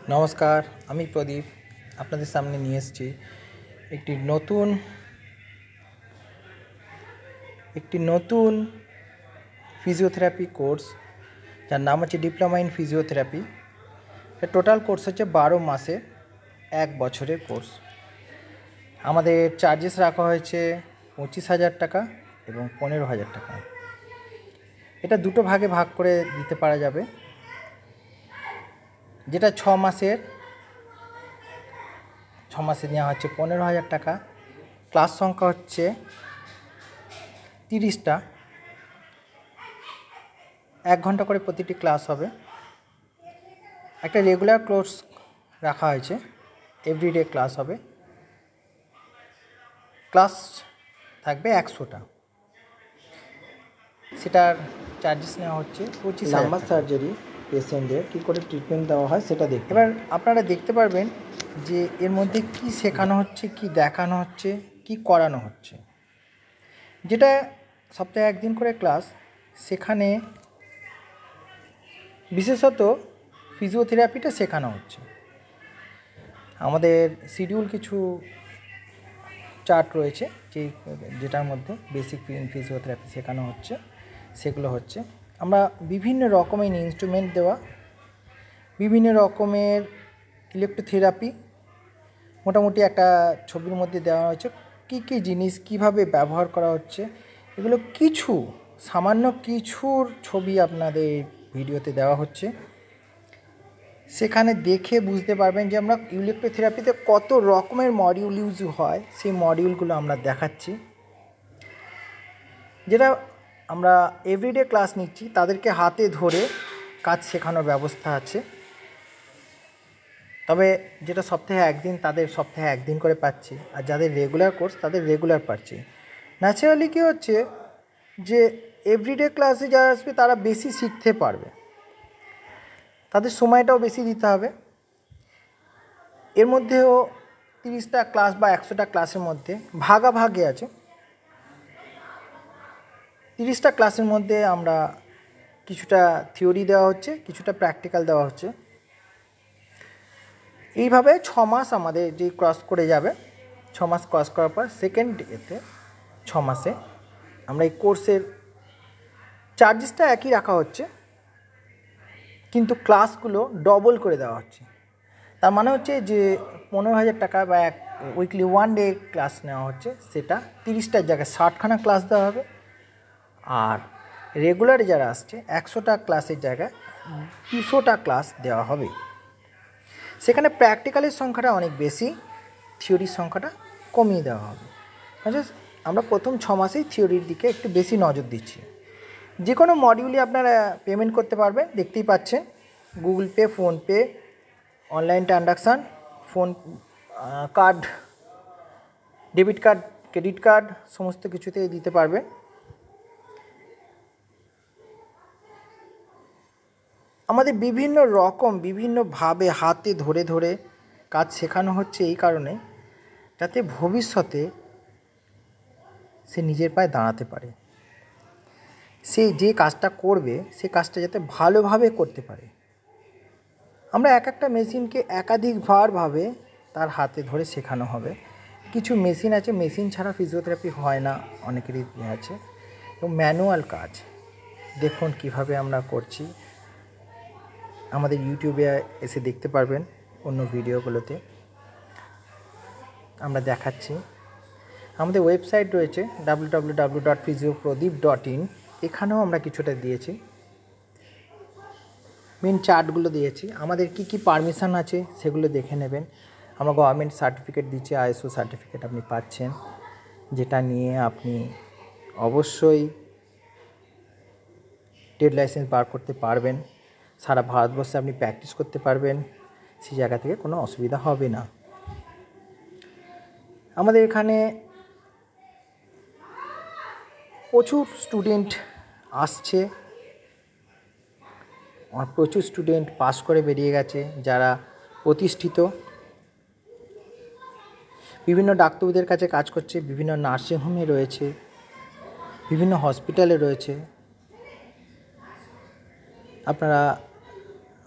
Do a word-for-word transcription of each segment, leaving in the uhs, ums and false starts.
নমস্কার, আমি প্রদীপ আপনাদের সামনে নিয়ে এসেছি একটি নতুন একটি নতুন ফিজিওথেরাপি কোর্স, যার নাম হচ্ছে ডিপ্লোমা ইন ফিজিওথেরাপি। এর টোটাল কোর্স হচ্ছে বারো মাসে এক বছরের কোর্স। আমাদের চার্জেস রাখা হয়েছে পঁচিশ হাজার টাকা এবং পনেরো হাজার টাকা। এটা দুটো ভাগে ভাগ করে দিতে পারা যাবে। যেটা ছ মাসের ছ মাসে নেওয়া হচ্ছে পনেরো হাজার টাকা। ক্লাস সংখ্যা হচ্ছে তিরিশটা, এক ঘন্টা করে প্রতিটি ক্লাস হবে। একটা রেগুলার কোর্স রাখা হয়েছে, এভরিডে ক্লাস হবে। ক্লাস থাকবে একশোটা, সেটার চার্জেস নেওয়া হচ্ছে পঁচিশ লাম্বার সার্জারি পেশেন্টদের কী করে ট্রিটমেন্ট দেওয়া হয় সেটা দেখতে। এবার আপনারা দেখতে পারবেন যে এর মধ্যে কি শেখানো হচ্ছে, কি দেখানো হচ্ছে, কি করানো হচ্ছে। যেটা সপ্তাহে একদিন করে ক্লাস, সেখানে বিশেষত ফিজিওথেরাপিটা শেখানো হচ্ছে। আমাদের শিডিউল কিছু চার্ট রয়েছে, যে যেটার মধ্যে বেসিক ফিজিওথেরাপি শেখানো হচ্ছে। সেগুলো হচ্ছে আমরা বিভিন্ন রকমের ইনস্ট্রুমেন্ট দেওয়া, বিভিন্ন রকমের ইলেকট্রোথেরাপি, মোটামুটি একটা ছবির মধ্যে দেওয়া হয়েছে কী কী জিনিস কীভাবে ব্যবহার করা হচ্ছে। এগুলো কিছু সামান্য কিছুর ছবি আপনাদের ভিডিওতে দেওয়া হচ্ছে। সেখানে দেখে বুঝতে পারবেন যে আমরা ইলেকট্রোথেরাপিতে কত রকমের মডিউল ইউজ হয়, সেই মডিউলগুলো আমরা দেখাচ্ছি। যেটা আমরা এভরিডে ক্লাস নিচ্ছি, তাদেরকে হাতে ধরে কাজ শেখানোর ব্যবস্থা আছে। তবে যেটা সপ্তাহে একদিন, তাদের সপ্তাহে একদিন করে পাচ্ছি, আর যাদের রেগুলার কোর্স তাদের রেগুলার পাচ্ছি। ন্যাচারালি কী হচ্ছে যে এভরিডে ক্লাসে যারা আসবে তারা বেশি শিখতে পারবে, তাদের সময়টাও বেশি দিতে হবে। এর মধ্যেও তিরিশটা ক্লাস বা একশোটা ক্লাসের মধ্যে ভাগাভাগি আছে। তিরিশটা ক্লাসের মধ্যে আমরা কিছুটা থিওরি দেওয়া হচ্ছে, কিছুটা প্র্যাকটিক্যাল দেওয়া হচ্ছে। এইভাবে ছ মাস আমাদের যে ক্রস করে যাবে, ছ মাস ক্রস করার পর সেকেন্ড এতে ছ মাসে আমরা এই কোর্সের চার্জেসটা একই রাখা হচ্ছে, কিন্তু ক্লাসগুলো ডবল করে দেওয়া হচ্ছে। তার মানে হচ্ছে যে পনেরো হাজার টাকা বা এক উইকলি ওয়ান ডে ক্লাস নেওয়া হচ্ছে, সেটা তিরিশটার জায়গায় ষাটখানা ক্লাস দেওয়া হবে। আর রেগুলার যারা আসছে একশোটা ক্লাসের জায়গায় দুশোটা ক্লাস দেওয়া হবে। সেখানে প্র্যাকটিক্যালের সংখ্যাটা অনেক বেশি, থিওরির সংখ্যাটা কমিয়ে দেওয়া হবে। আচ্ছা, আমরা প্রথম ছ মাসেই থিওরির দিকে একটু বেশি নজর দিচ্ছি। যে কোনো মডিউলে আপনারা পেমেন্ট করতে পারবেন, দেখতেই পাচ্ছেন Google pay, PhonePe, online transaction, phone card, debit card, credit card, সমস্ত কিছুতেই দিতে পারবেন। আমাদের বিভিন্ন রকম বিভিন্নভাবে হাতে ধরে ধরে কাজ শেখানো হচ্ছে এই কারণে, যাতে ভবিষ্যতে সে নিজের পায়ে দাঁড়াতে পারে। সে যে কাজটা করবে সে কাজটা যাতে ভালোভাবে করতে পারে। আমরা এক একটা মেশিনকে একাধিকবারভাবে তার হাতে ধরে শেখানো হবে। কিছু মেশিন আছে, মেশিন ছাড়া ফিজিওথেরাপি হয় না, অনেকেরই আছে। এবং ম্যানুয়াল কাজ দেখুন কিভাবে আমরা করছি, আমাদের ইউটিউবে এসে দেখতে পারবেন। অন্য ভিডিওগুলোতে আমরা দেখাচ্ছি। আমাদের ওয়েবসাইট রয়েছে W W W dot Physiopradip dot in, এখানেও আমরা কিছুটা দিয়েছি, মেন চার্টগুলো দিয়েছি। আমাদের কি কি পারমিশন আছে সেগুলো দেখে নেবেন। আমরা গভর্নমেন্ট সার্টিফিকেট দিচ্ছি, আইএসও সার্টিফিকেট আপনি পাচ্ছেন, যেটা নিয়ে আপনি অবশ্যই ট্রেড লাইসেন্স বার করতে পারবেন। সারা ভারতবর্ষে আপনি প্র্যাকটিস করতে পারবেন, সেই জায়গা থেকে কোনো অসুবিধা হবে না। আমাদের এখানে প্রচুর স্টুডেন্ট আসছে, আর প্রচুর স্টুডেন্ট পাস করে বেরিয়ে গেছে, যারা প্রতিষ্ঠিত বিভিন্ন ডাক্তারদের কাছে কাজ করছে, বিভিন্ন নার্সিংহোমে রয়েছে, বিভিন্ন হসপিটালে রয়েছে। আপনারা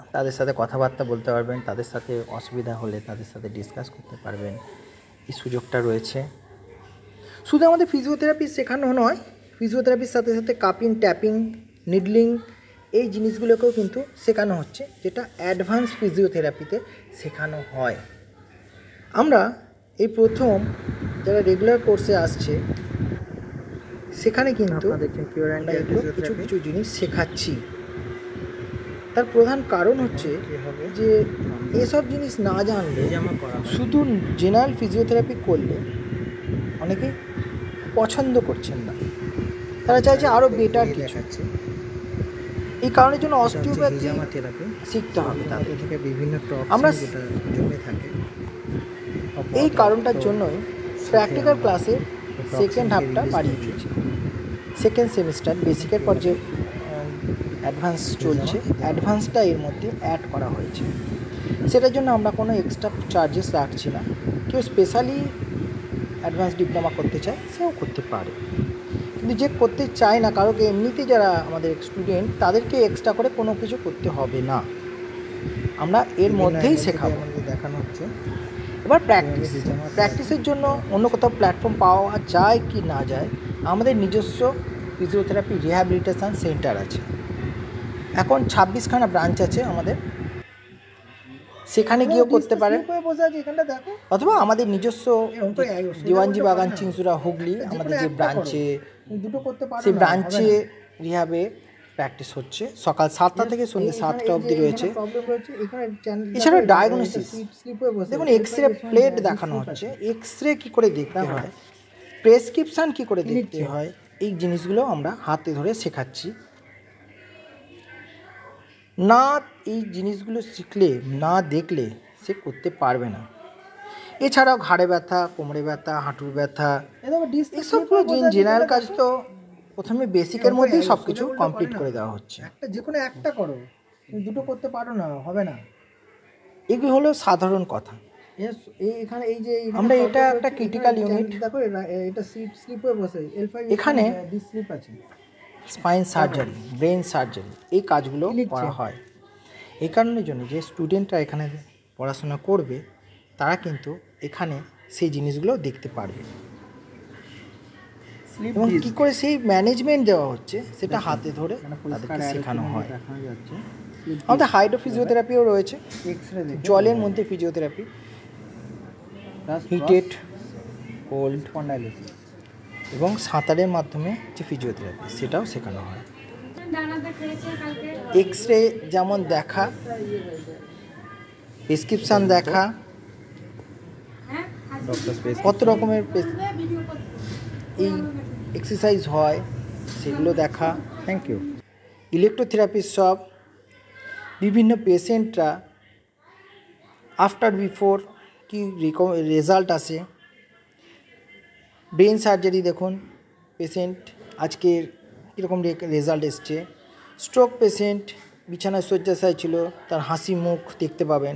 তাদের সাথে কথাবার্তা বলতে পারবেন, তাদের সাথে অসুবিধা হলে তাদের সাথে ডিসকাস করতে পারবেন, এই সুযোগটা রয়েছে। শুধু আমাদের ফিজিওথেরাপি শেখানো নয়, ফিজিওথেরাপির সাথে সাথে কাপিং, ট্যাপিং, নিডলিং এই জিনিসগুলোকেও কিন্তু শেখানো হচ্ছে, যেটা অ্যাডভান্স ফিজিওথেরাপিতে শেখানো হয়। আমরা এই প্রথম যারা রেগুলার কোর্সে আসছে সেখানে কিন্তু আমরা এগুলো কিছু কিছু জিনিস শেখাচ্ছি। তার প্রধান কারণ হচ্ছে যে এসব জিনিস না জানলে শুধু জেনারেল ফিজিওথেরাপি করলে অনেকে পছন্দ করছেন না, তারা চাইছে আরও বেটার কিছু। এই কারণের জন্য অস্টিওপ্যাথি শিখতে হবে তাদের থেকে বিভিন্ন আমরা জমে থাকে। এই কারণটার জন্যই প্র্যাকটিক্যাল ক্লাসে সেকেন্ড হাফটা বাড়িয়ে দিয়েছি। সেকেন্ড সেমিস্টার বেসিকের পর যে অ্যাডভান্স চলছে, অ্যাডভান্সটা এর মধ্যে অ্যাড করা হয়েছে। সেটার জন্য আমরা কোনো এক্সট্রা চার্জেস রাখছি না। কেউ স্পেশালি অ্যাডভান্স ডিপ্লোমা করতে চায় সেও করতে পারে, কিন্তু যে করতে চায় না, কারোকে এমনিতে যারা আমাদের স্টুডেন্ট তাদেরকে এক্সট্রা করে কোনো কিছু করতে হবে না, আমরা এর মধ্যেই শেখাবো। দেখানো হচ্ছে এবার প্র্যাকটিস। প্র্যাকটিসের জন্য অন্য কোথাও প্ল্যাটফর্ম পাওয়া যায় কি না যায়, আমাদের নিজস্ব ফিজিওথেরাপি রিহ্যাবিলিটেশন সেন্টার আছে। এখন ছাব্বিশখানা ব্রাঞ্চ আছে আমাদের, সেখানে গিয়েও করতে পারে, অথবা আমাদের নিজস্ব দিওয়ানজি বাগান, চিংসুরা, হুগলি আমাদের যে ব্রাঞ্চে দুটো করতে পারে, সেই ব্রাঞ্চে রিহ্যাবে প্র্যাকটিস হচ্ছে। সকাল সাতটা থেকে সন্ধ্যে সাতটা অবধি রয়েছে। এছাড়া ডায়াগনোসিস, দেখুন এক্স রে প্লেট দেখানো হচ্ছে, এক্স রে কী করে দেখতে হয়, প্রেসক্রিপশান কী করে দেখতে হয়, এই জিনিসগুলো আমরা হাতে ধরে শেখাচ্ছি। না এই জিনিসগুলো শিখলে, না দেখলে সে করতে পারবে না। এছাড়াও ঘাড়ে ব্যথা, কোমরে ব্যথা, হাঁটুর ব্যথা, এসবগুলো জেনারেল কাজ তো প্রথমে বেসিকের মধ্যেই সব কিছু কমপ্লিট করে দেওয়া হচ্ছে। একটা যে কোনো একটা করো, দুটো করতে পারো না, হবে না। এগুলো হলো সাধারণ কথা। এখানে এই যে আমরা এটা একটা ক্রিটিক্যাল ইউনিট, দেখো এটা সিট স্লিপ হয়ে বসে, এল ফাইভ এখানে স্লিপ আছে, স্পাইন সার্জারি, ব্রেন সার্জারি, এই কাজগুলো করা হয়। এই কারণের জন্য যে স্টুডেন্টরা এখানে পড়াশোনা করবে তারা কিন্তু এখানে সেই জিনিসগুলো দেখতে পারবে, এবং কী করে সেই ম্যানেজমেন্ট দেওয়া হচ্ছে সেটা হাতে ধরে তাদেরকে শেখানো হয়। আমাদের হাইড্রো ফিজিওথেরাপিও রয়েছে, জলের মধ্যে ফিজিওথেরাপি, হিটেড, কোল্ড, এবং সাঁতারের মাধ্যমে যে ফিজিওথেরাপি সেটাও শেখানো হয়। এক্স রে যেমন দেখা, প্রেসক্রিপশান দেখা, কত রকমের এই এক্সারসাইজ হয় সেগুলো দেখা। Thank you. ইলেকট্রোথেরাপির সব বিভিন্ন পেশেন্টরা আফটার বিফোর কি রেজাল্ট আসে। ব্রেন সার্জারি দেখুন, পেশেন্ট আজকের কীরকম রেজাল্ট এসছে। স্ট্রোক পেশেন্ট বিছানায় শয্যাশায়ী ছিল, তার হাসি মুখ দেখতে পাবেন।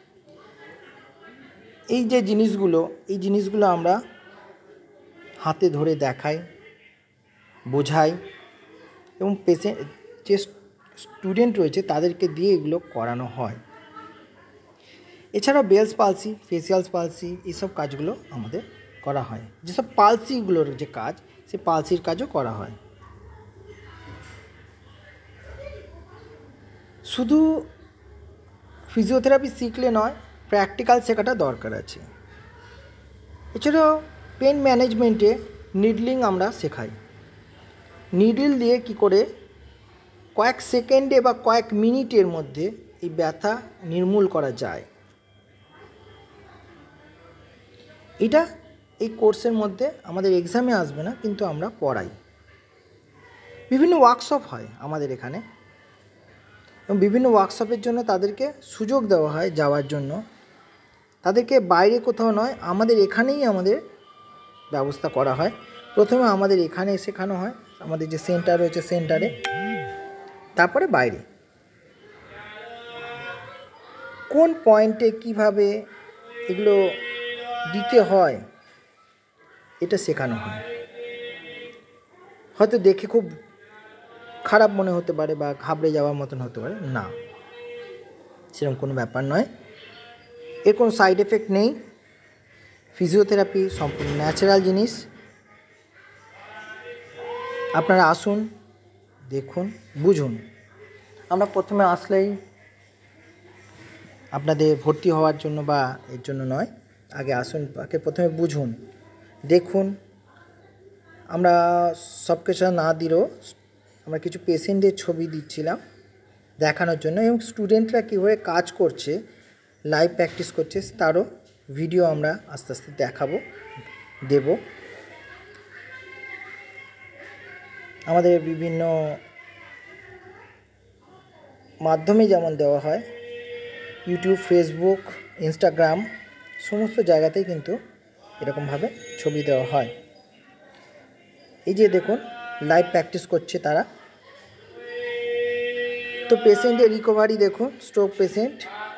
এই যে জিনিসগুলো, এই জিনিসগুলো আমরা হাতে ধরে দেখাই, বোঝাই, এবং পেশেন্ট যে স্টুডেন্ট রয়েছে তাদেরকে দিয়ে এগুলো করানো হয়। এছাড়াও বেলস পালসি, ফেসিয়ালস পালসি, এইসব কাজগুলো আমাদের করা হয়। যেসব পালসিগুলোর যে কাজ, সে পালসির কাজও করা হয়। শুধু ফিজিওথেরাপি শিখলে নয়, প্র্যাকটিক্যাল শেখাটা দরকার আছে। এছাড়াও পেন ম্যানেজমেন্টে নিডলিং আমরা শেখাই। নিডল দিয়ে কি করে কয়েক সেকেন্ডে বা কয়েক মিনিটের মধ্যে এই ব্যথা নির্মূল করা যায়, এটা এই কোর্সের মধ্যে আমাদের এক্সামে আসবে না, কিন্তু আমরা পড়াই। বিভিন্ন ওয়ার্কশপ হয় আমাদের এখানে, এবং বিভিন্ন ওয়ার্কশপের জন্য তাদেরকে সুযোগ দেওয়া হয় যাওয়ার জন্য। তাদেরকে বাইরে কোথাও নয়, আমাদের এখানেই আমাদের ব্যবস্থা করা হয়। প্রথমে আমাদের এখানে শেখানো হয়, আমাদের যে সেন্টার রয়েছে সেন্টারে, তারপরে বাইরে কোন পয়েন্টে কিভাবে এগুলো দিতে হয় এটা শেখানো হয়। হয়তো দেখে খুব খারাপ মনে হতে পারে বা ঘাবড়ে যাওয়ার মতন হতে পারে, না, সেরকম কোনো ব্যাপার নয়, এর কোনো সাইড এফেক্ট নেই। ফিজিওথেরাপি সম্পূর্ণ ন্যাচারাল জিনিস। আপনারা আসুন, দেখুন, বুঝুন। আমরা প্রথমে আসলেই আপনাদের ভর্তি হওয়ার জন্য বা এর জন্য নয়, আগে আসুন, আগে প্রথমে বুঝুন, দেখুন। আমরা সব কিছু না দিলেও আমরা কিছু পেশেন্টের ছবি দিচ্ছিলাম দেখানোর জন্য, এবং স্টুডেন্টরা কীভাবে কাজ করছে, লাইভ প্র্যাকটিস করছে, তারও ভিডিও আমরা আস্তে আস্তে দেখাবো, দেব। আমাদের বিভিন্ন মাধ্যমে যেমন দেওয়া হয়, ইউটিউব, ফেসবুক, ইনস্টাগ্রাম, সমস্ত জায়গাতেই কিন্তু এরকমভাবে ছবি দেওয়া হয়। এই যে দেখুন, লাইভ প্র্যাকটিস করছে তারা। তো পেশেন্টের রিকভারি দেখুন, স্ট্রোক পেশেন্ট।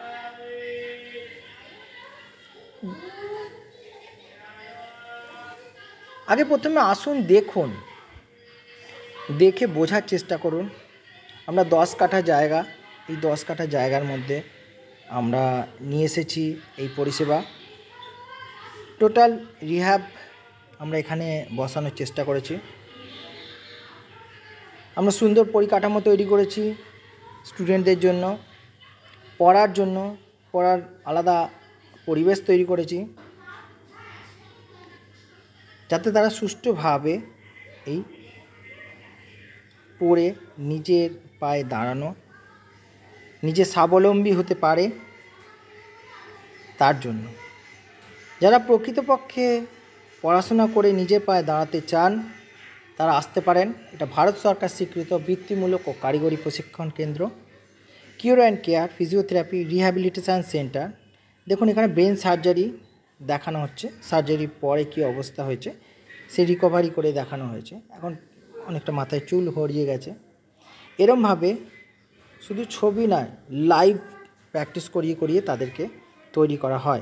আগে প্রথমে আসুন, দেখুন, দেখে বোঝার চেষ্টা করুন। আমরা দশ কাঠা জায়গা, এই দশ কাঠা জায়গার মধ্যে আমরা নিয়ে এসেছি এই পরিষেবা। টোটাল রিহ্যাব আমরা এখানে বসানোর চেষ্টা করেছি। আমরা সুন্দর পরিকাঠামো তৈরি করেছি স্টুডেন্টদের জন্য, পড়ার জন্য, পড়ার আলাদা পরিবেশ তৈরি করেছি, যাতে তারা সুষ্ঠুভাবে এই পড়ে নিজের পায়ে দাঁড়ানো, নিজে স্বাবলম্বী হতে পারে। তার জন্য যারা প্রকৃতপক্ষে পড়াশোনা করে নিজের পায়ে দাঁড়াতে চান, তারা আসতে পারেন। এটা ভারত সরকার স্বীকৃত বৃত্তিমূলক ও কারিগরি প্রশিক্ষণ কেন্দ্র, cure and care physiotherapy rehabilitation centre. দেখুন, এখানে ব্রেন সার্জারি দেখানো হচ্ছে, সার্জারির পরে কী অবস্থা হয়েছে সে রিকভারি করে দেখানো হয়েছে। এখন অনেকটা মাথায় চুল হরিয়ে গেছে। এরমভাবে শুধু ছবি নয়, লাইভ প্র্যাকটিস করিয়ে করিয়ে তাদেরকে তৈরি করা হয়।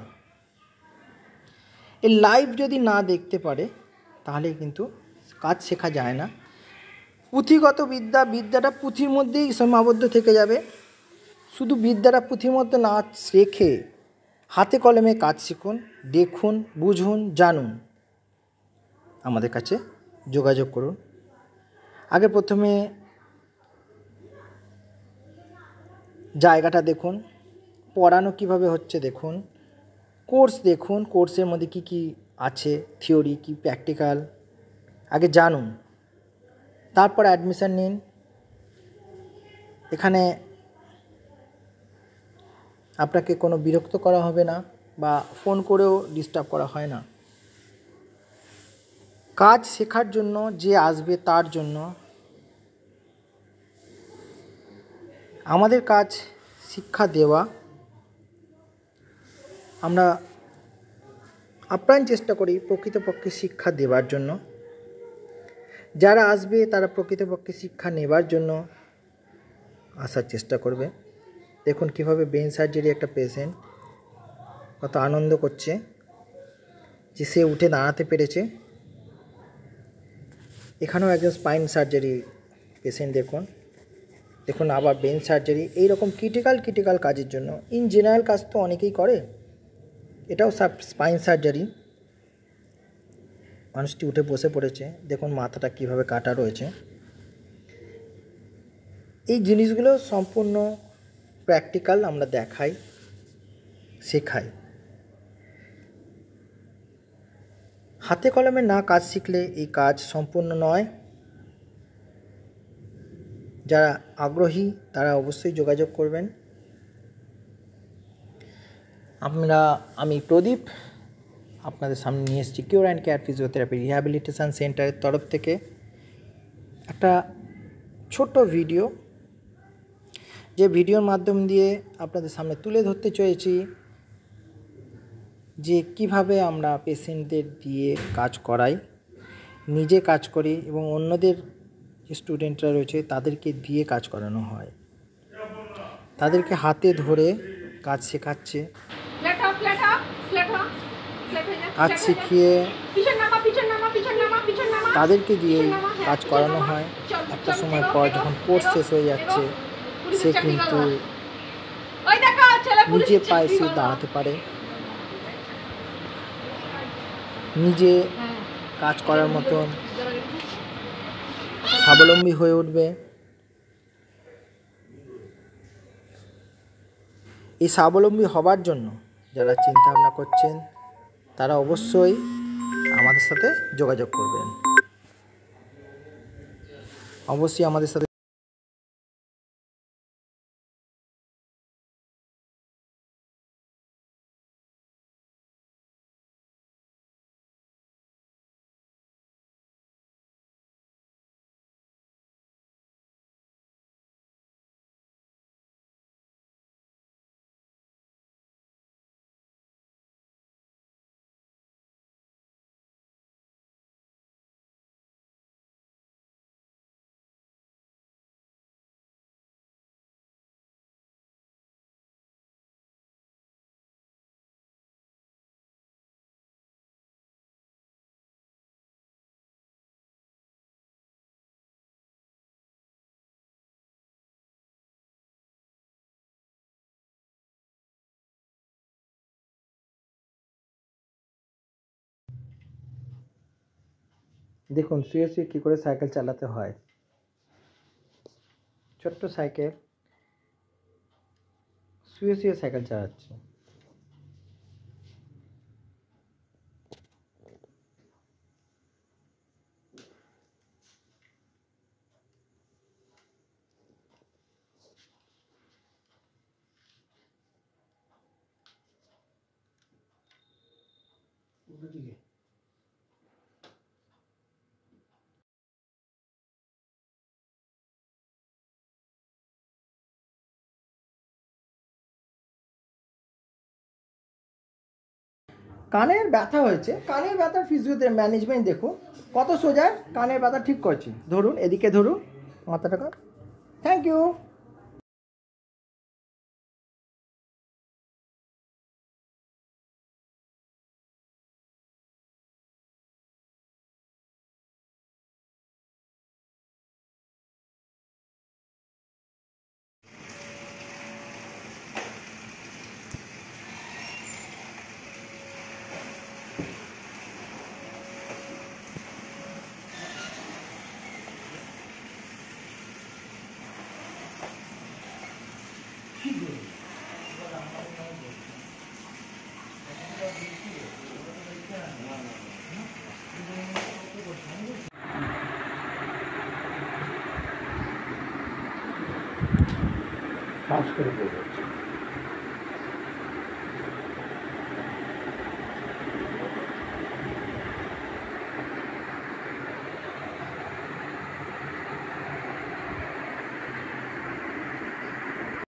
এই লাইভ যদি না দেখতে পারে তাহলে কিন্তু কাজ শেখা যায় না। পুঁথিগত বিদ্যা, বিদ্যাটা পুঁথির মধ্যেই সীমাবদ্ধ থেকে যাবে। শুধু বিদ্যাটা পুঁথির মধ্যে না শেখে হাতে কলমে কাজ শিখুন, দেখুন, বুঝুন, জানুন। আমাদের কাছে যোগাযোগ করুন। আগে প্রথমে জায়গাটা দেখুন, পড়ানো কিভাবে হচ্ছে দেখুন, কোর্স দেখুন, কোর্সের মধ্যে কি কি আছে, থিওরি কি প্র্যাকটিক্যাল, আগে জানুন, তারপর অ্যাডমিশন নিন। এখানে আপনাকে কোনো বিরক্ত করা হবে না বা ফোন করেও ডিস্টার্ব করা হয় না। কাজ শেখার জন্য যে আসবে তার জন্য। আমাদের কাজ শিক্ষা দেওয়া। আমরা আপ্রাণ চেষ্টা করি প্রকৃতপক্ষে শিক্ষা দেওয়ার জন্য। যারা আসবে তারা প্রকৃতপক্ষে শিক্ষা নেবার জন্য আসার চেষ্টা করবে। দেখুন কীভাবে ব্রেন সার্জারি একটা পেশেন্ট কত আনন্দ করছে যে সে উঠে দাঁড়াতে পেরেছে। এখানেও একজন স্পাইন সার্জারি পেশেন্ট দেখুন, দেখুন আবার ব্রেন সার্জারি। এইরকম ক্রিটিক্যাল ক্রিটিক্যাল কাজের জন্য, ইন জেনারেল কাজ তো অনেকেই করে, এটাও সব স্পাইন সার্জারি। মানুষটি উঠে বসে পড়েছে, দেখুন মাথাটা কীভাবে কাটা রয়েছে। এই জিনিসগুলো সম্পূর্ণ প্র্যাকটিক্যাল আমরা দেখাই, শেখাই। হাতে কলমে না কাজ শিখলে এই কাজ সম্পূর্ণ নয়। যারা আগ্রহী তারা অবশ্যই যোগাযোগ করবেন। আমরা আমি প্রদীপ আপনাদের সামনে নিয়ে এসেছি cure and care physiotherapy rehabilitation সেন্টারের তরফ থেকে একটা ছোট্ট ভিডিও, যে ভিডিওর মাধ্যম দিয়ে আপনাদের সামনে তুলে ধরতে চেয়েছি যে কিভাবে আমরা পেশেন্টদের দিয়ে কাজ করাই, নিজে কাজ করি এবং অন্যদের যে স্টুডেন্টরা রয়েছে তাদেরকে দিয়ে কাজ করানো হয়। তাদেরকে হাতে ধরে কাজ শেখাচ্ছে, কাজ শিখিয়ে তাদেরকে দিয়েই কাজ করানো হয়। একটা সময় পর যখন কোর্স শেষ হয়ে যাচ্ছে সে কিন্তু নিজে পায়ে সে দাঁড়াতে পারে, নিজে কাজ করার মতন স্বাবলম্বী হয়ে উঠবে। এই স্বাবলম্বী হবার জন্য যারা চিন্তা ভাবনা করছেন তারা অবশ্যই আমাদের সাথে যোগাযোগ করবেন। অবশ্যই আমাদের সাথে দেখুন শুয়ে শুয়ে কী করে সাইকেল চালাতে হয়। ছোট্ট সাইকেল শুয়ে শুয়ে সাইকেল চালাচ্ছে। কানের ব্যথা হয়েছে, কানের ব্যথার ফিজিওথেরাপি ম্যানেজমেন্ট দেখুন কত সোজা। কানের ব্যথা ঠিক করছি, ধরুন এদিকে ধরুন মাথাটা। Thank you. কাজ করে